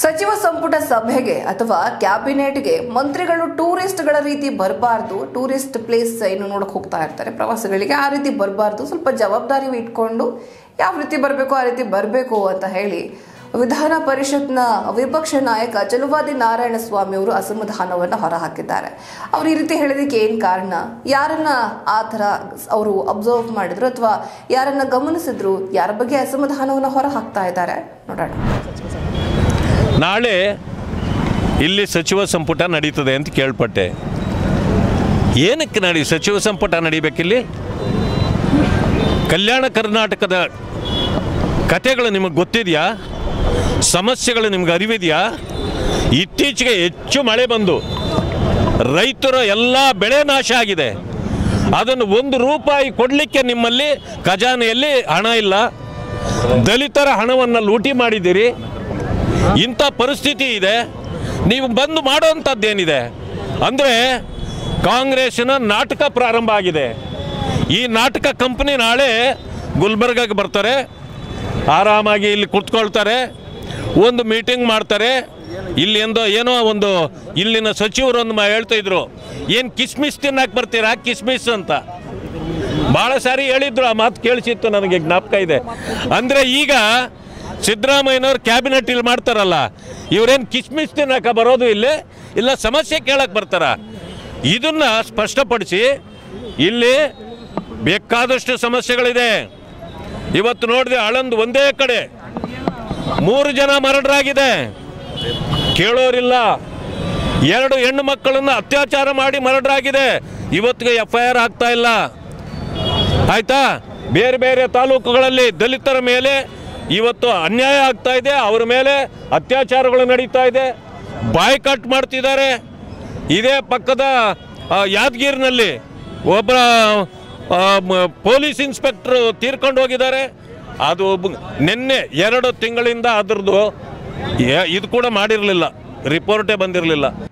ಸಚಿವ ಸಂಪುಟ ಸಭೆಗೆ ಅಥವಾ ಕ್ಯಾಬಿನೆಟ್ಗೆ ಮಂತ್ರಿಗಳು ಟೂರಿಸ್ಟ್ಗಳ ರೀತಿ ಬರಬಾರ್ದು. ಟೂರಿಸ್ಟ್ ಪ್ಲೇಸ್ ಏನು ನೋಡಕ್ಕೆ ಹೋಗ್ತಾ ಇರ್ತಾರೆ ಪ್ರವಾಸಗಳಿಗೆ, ಆ ರೀತಿ ಬರಬಾರ್ದು. ಸ್ವಲ್ಪ ಜವಾಬ್ದಾರಿ ಇಟ್ಕೊಂಡು ಯಾವ ರೀತಿ ಬರಬೇಕು ಆ ರೀತಿ ಬರಬೇಕು ಅಂತ ಹೇಳಿ ವಿಧಾನ ಪರಿಷತ್ನ ವಿಪಕ್ಷ ನಾಯಕ ಚಲುವಾದಿ ನಾರಾಯಣಸ್ವಾಮಿ ಅವರು ಅಸಮಾಧಾನವನ್ನು ಹೊರಹಾಕಿದ್ದಾರೆ. ಅವರು ಈ ರೀತಿ ಹೇಳಿದಕ್ಕೆ ಏನು ಕಾರಣ, ಯಾರನ್ನ ಆ ಥರ ಅವರು ಅಬ್ಸರ್ವ್ ಮಾಡಿದ್ರು ಅಥವಾ ಯಾರನ್ನ ಗಮನಿಸಿದ್ರು, ಯಾರ ಬಗ್ಗೆ ಅಸಮಾಧಾನವನ್ನು ಹೊರ ಹಾಕ್ತಾ ಇದ್ದಾರೆ ನೋಡೋಣ. ನಾಳೆ ಇಲ್ಲಿ ಸಚಿವ ಸಂಪುಟ ನಡೀತದೆ ಅಂತ ಕೇಳ್ಪಟ್ಟೆ. ಏನಕ್ಕೆ ಸಚಿವ ಸಂಪುಟ ನಡೀಬೇಕಿಲ್ಲಿ? ಕಲ್ಯಾಣ ಕರ್ನಾಟಕದ ಕಥೆಗಳು ನಿಮಗೆ ಗೊತ್ತಿದೆಯಾ? ಸಮಸ್ಯೆಗಳು ನಿಮ್ಗೆ ಅರಿವಿದೆಯಾ? ಇತ್ತೀಚೆಗೆ ಹೆಚ್ಚು ಮಳೆ ಬಂದು ರೈತರ ಎಲ್ಲ ಬೆಳೆ ನಾಶ ಆಗಿದೆ. ಅದನ್ನು ₹1 ಕೊಡಲಿಕ್ಕೆ ನಿಮ್ಮಲ್ಲಿ ಖಜಾನೆಯಲ್ಲಿ ಹಣ ಇಲ್ಲ. ದಲಿತರ ಹಣವನ್ನು ಲೂಟಿ ಮಾಡಿದ್ದೀರಿ. ಇಂಥ ಪರಿಸ್ಥಿತಿ ಇದೆ. ನೀವು ಬಂದು ಮಾಡೋವಂಥದ್ದೇನಿದೆ ಅಂದರೆ ಕಾಂಗ್ರೆಸ್ಸಿನ ನಾಟಕ ಪ್ರಾರಂಭ ಆಗಿದೆ. ಈ ನಾಟಕ ಕಂಪನಿ ನಾಳೆ ಗುಲ್ಬರ್ಗಾಗೆ ಬರ್ತಾರೆ, ಆರಾಮಾಗಿ ಇಲ್ಲಿ ಕೂತ್ಕೊಳ್ತಾರೆ, ಒಂದು ಮೀಟಿಂಗ್ ಮಾಡ್ತಾರೆ. ಇಲ್ಲಿ ಏನೋ ಒಂದು ಇಲ್ಲಿನ ಸಚಿವರೊಂದು ಹೇಳ್ತಾ ಇದ್ರು, ಏನು ಕಿಸ್ಮಿಸ್ ತಿನ್ನಕ್ಕೆ ಬರ್ತೀರಾ ಕಿಸ್ಮಿಸ್ ಅಂತ ಭಾಳ ಸಾರಿ ಹೇಳಿದ್ರು. ಆ ಮಾತು ಕೇಳಿಸಿತ್ತು, ನನಗೆ ಜ್ಞಾಪಕ ಇದೆ. ಅಂದರೆ ಈಗ ಸಿದ್ದರಾಮಯ್ಯನವ್ರು ಕ್ಯಾಬಿನೆಟ್ ಇಲ್ಲಿ ಮಾಡ್ತಾರಲ್ಲ, ಇವರೇನು ಕಿಸ್ಮಿಸ್ ತಿನ್ನಕ್ಕೆ ಬರೋದು ಇಲ್ಲಿ ಇಲ್ಲ ಸಮಸ್ಯೆ ಕೇಳಕ್ಕೆ ಬರ್ತಾರ? ಇದನ್ನು ಸ್ಪಷ್ಟಪಡಿಸಿ. ಇಲ್ಲಿ ಬೇಕಾದಷ್ಟು ಸಮಸ್ಯೆಗಳಿದೆ. ಇವತ್ತು ನೋಡಿದೆ ಆಳಂದ್ ಒಂದೇ ಕಡೆ 3 ಜನ ಮರ್ಡರ್ ಆಗಿದೆ, ಕೇಳೋರಿಲ್ಲ. 2 ಹೆಣ್ಣು ಮಕ್ಕಳನ್ನು ಅತ್ಯಾಚಾರ ಮಾಡಿ ಮರ್ಡರ್ ಆಗಿದೆ, ಇವತ್ತಿಗೆ FIR ಆಗ್ತಾ ಇಲ್ಲ. ಆಯ್ತಾ? ಬೇರೆ ಬೇರೆ ತಾಲೂಕುಗಳಲ್ಲಿ ದಲಿತರ ಮೇಲೆ ಇವತ್ತು ಅನ್ಯಾಯ ಆಗ್ತಾ ಇದೆ, ಅವರ ಮೇಲೆ ಅತ್ಯಾಚಾರಗಳು ನಡೀತಾ ಇದೆ, ಬಾಯ್ಕಾಟ್ ಮಾಡ್ತಿದ್ದಾರೆ. ಇದೇ ಪಕ್ಕದ ಯಾದಗಿರಿನಲ್ಲಿ ಒಬ್ಬ ಪೊಲೀಸ್ ಇನ್ಸ್ಪೆಕ್ಟ್ರು ತೀರ್ಕೊಂಡು ಹೋಗಿದ್ದಾರೆ. ಅದು ನಿನ್ನೆ 2 ತಿಂಗಳಿಂದ ಅದರದ್ದು ಇದು ಕೂಡ ಮಾಡಿರಲಿಲ್ಲ, ರಿಪೋರ್ಟೇ ಬಂದಿರಲಿಲ್ಲ.